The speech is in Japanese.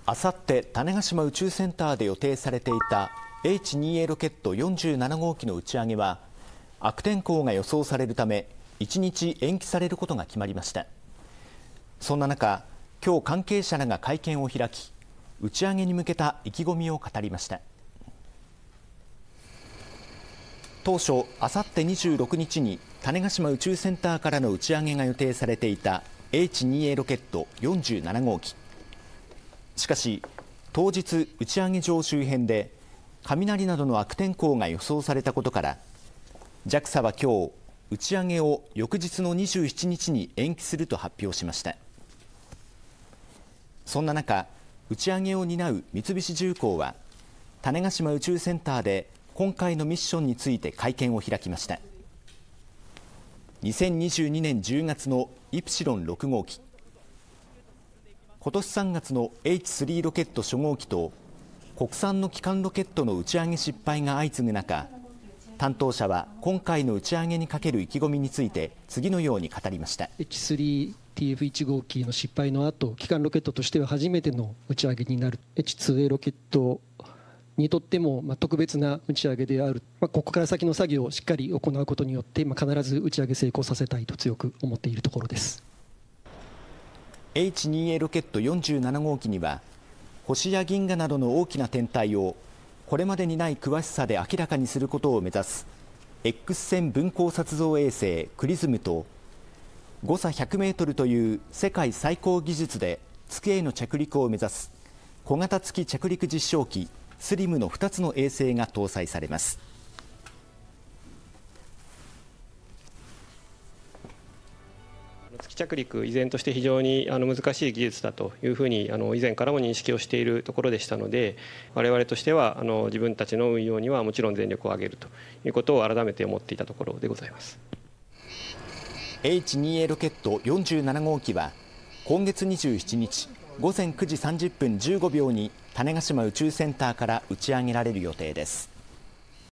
あさって種子島宇宙センターで予定されていた H2A ロケット47号機の打ち上げは悪天候が予想されるため1日延期されることが決まりました。そんな中、今日関係者らが会見を開き、打ち上げに向けた意気込みを語りました。当初、あさって26日に種子島宇宙センターからの打ち上げが予定されていた H2A ロケット47号機。しかし、当日打ち上げ場周辺で雷などの悪天候が予想されたことから、JAXA は今日、打ち上げを翌日の27日に延期すると発表しました。そんな中、打ち上げを担う三菱重工は、種子島宇宙センターで今回のミッションについて会見を開きました。2022年10月のイプシロン6号機、今年3月の H3 ロケット初号機と国産の基幹ロケットの打ち上げ失敗が相次ぐ中、担当者は今回の打ち上げにかける意気込みについて次のように語りました。 H3TF1 号機の失敗の後、基幹ロケットとしては初めての打ち上げになる H2A ロケットにとっても特別な打ち上げである。ここから先の作業をしっかり行うことによって必ず打ち上げ成功させたいと強く思っているところです。 H2A ロケット47号機には星や銀河などの大きな天体をこれまでにない詳しさで明らかにすることを目指す X 線分光撮像衛星クリズムと誤差100メートルという世界最高技術で月への着陸を目指す小型月着陸実証機スリムの2つの衛星が搭載されます。 月着陸、依然として非常に難しい技術だというふうに以前からも認識をしているところでしたので、我々としては自分たちの運用にはもちろん全力を挙げるということを改めて思っていたところでございます。 H2A ロケット47号機は今月27日午前9時30分15秒に種子島宇宙センターから打ち上げられる予定です。